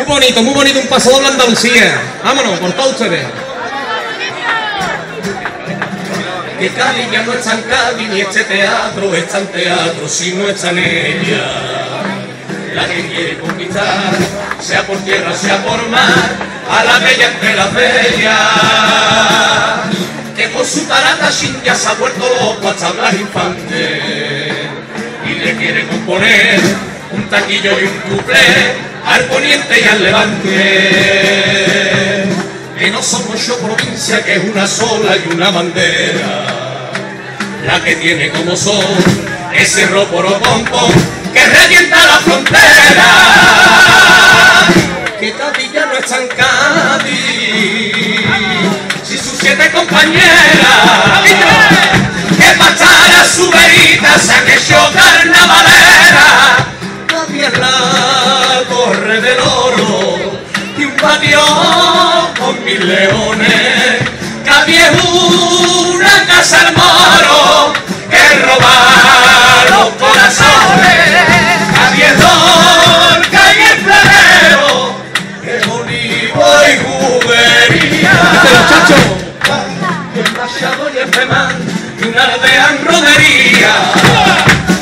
muy bonito un paso doble Andalucía. Vámonos, por todos ustedes. Que Cádiz ya no está en Cádiz, ni este teatro está en teatro, si no está en ella. La que quiere conquistar, sea por tierra, sea por mar, a la bella entre las bellas. Que por su tarata ya se ha vuelto loco hasta hablar infante. Y le quiere componer un taquillo y un cuplé al poniente y al levante. Que no somos yo provincia, que es una sola y una bandera, la que tiene como son ese roporopompón que revienta la frontera. Que Cádiz ya no está en Cádiz, si sus 7 compañeras que pasara su verita se han hecho carnavalera. Cádiz es la Torre del Oro y un pabellón con 1000 leones. Cádiz es una casa al moro que roba los corazones. Cádiz es Lorca y el Flanero, es olivo y juguería. El Machado y el Femán y una aldea en rodería.